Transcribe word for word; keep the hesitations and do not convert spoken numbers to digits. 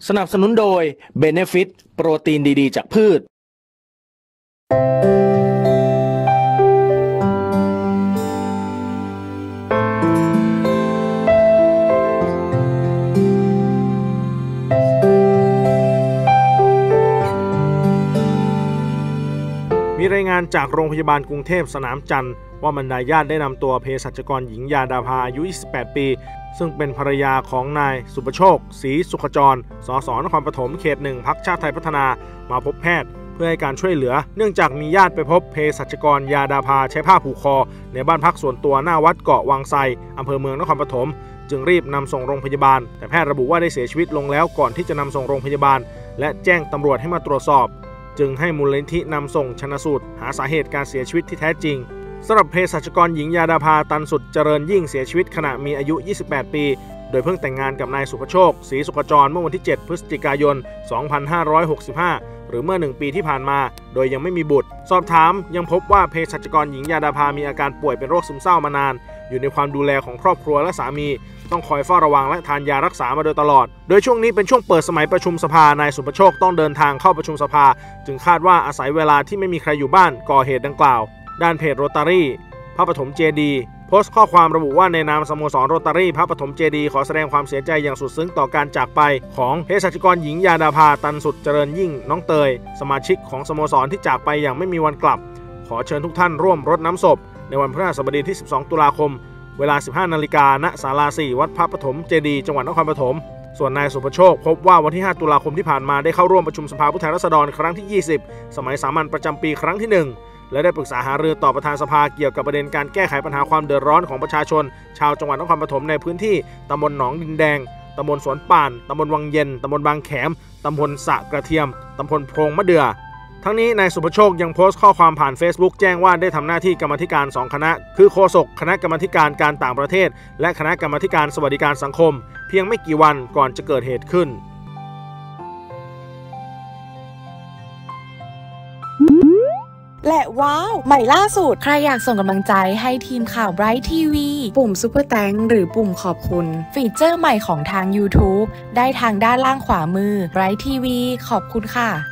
สนับสนุนโดย Benefit โปรตีนดีๆจากพืชมีรายงานจากโรงพยาบาลกรุงเทพสนามจันทร์ว่าบรรดาญาติได้นำตัวเภสัชกรหญิงยาดาภาอายุ ยี่สิบแปด ปีซึ่งเป็นภรรยาของนายสุประโชคศรีสุขจรสสนครปฐมเขตหนึ่งพรรคชาติไทยพัฒนามาพบแพทย์เพื่อให้การช่วยเหลือเนื่องจากมีญาติไปพบเภสัชกรยาดาภาใช้ผ้าผูกคอในบ้านพักส่วนตัวหน้าวัดเกาะวังไซอำเภอเมืองนครปฐมจึงรีบนำส่งโรงพยาบาลแต่แพทย์ระบุว่าได้เสียชีวิตลงแล้วก่อนที่จะนำส่งโรงพยาบาลและแจ้งตำรวจให้มาตรวจสอบจึงให้มูลนิธินำส่งชันสูตรหาสาเหตุการเสียชีวิตที่แท้จริงสำหรับเภสัชกรหญิงยาดาภาตันสุดเจริญยิ่งเสียชีวิตขณะมีอายุ ยี่สิบแปด ปีโดยเพิ่งแต่งงานกับนายสุภโชคศรีสุขจรเมื่อวันที่ เจ็ด พฤศจิกายน สองพันห้าร้อยหกสิบห้า หรือเมื่อหนึ่งปีที่ผ่านมาโดยยังไม่มีบุตรสอบถามยังพบว่าเภสัชกรหญิงยาดาภามีอาการป่วยเป็นโรคซึมเศร้ามานานอยู่ในความดูแลของครอบครัวและสามีต้องคอยเฝ้าระวังและทานยารักษามาโดยตลอดโดยช่วงนี้เป็นช่วงเปิดสมัยประชุมสภานายสุภโชคต้องเดินทางเข้าประชุมสภาจึงคาดว่าอาศัยเวลาที่ไม่มีใครอยู่บ้านก่อเหตุดังกล่าวด้านเพจโรตารี่พระปฐมเจดีย์โพสต์ข้อความระบุว่าในนามสโมสรโรตารี่พระปฐมเจดีย์ขอแสดงความเสียใจอย่างสุดซึ้งต่อการจากไปของเภสัชกรหญิงยาดาภาตันสุดเจริญยิ่งน้องเตยสมาชิกของสโมสรที่จากไปอย่างไม่มีวันกลับขอเชิญทุกท่านร่วมรดน้ำศพในวันพฤหัสบดีที่สิบสองตุลาคมเวลา สิบห้านาฬิกา ณ ศาลา สี่ วัดพระปฐมเจดีย์จังหวัดนครปฐมส่วนนายสุภโชคพบว่าวันที่ ห้า ตุลาคมที่ผ่านมาได้เข้าร่วมประชุมสภาผู้แทนราษฎรครั้งที่ ยี่สิบ สมัยสามัญประจำปีครั้งที่ หนึ่งและได้ปรึกษาหารือต่อประธานสภาเกี่ยวกับประเด็นการแก้ไขปัญหาความเดือดร้อนของประชาชนชาวจังหวัดนครปฐมในพื้นที่ตำบลหนองดินแดงตำบลสวนป่านตำบลวังเย็นตำบลบางแขมตำบลสะกระเทียมตำบลโพรงมะเดื่อทั้งนี้นายสุภโชคยังโพสต์ข้อความผ่าน Facebook แจ้งว่าได้ทำหน้าที่กรรมาธิการสองคณะคือโฆษกคณะกรรมาธิการการต่างประเทศและคณะกรรมาธิการสวัสดิการสังคมเพียงไม่กี่วันก่อนจะเกิดเหตุขึ้นและว้าวใหม่ล่าสุดใครอยากส่งกำลังใจให้ทีมข่าว Bright ที วี ปุ่มซุปเปอร์แตงหรือปุ่มขอบคุณฟีเจอร์ใหม่ของทาง YouTube ได้ทางด้านล่างขวามือ Bright ที วี ขอบคุณค่ะ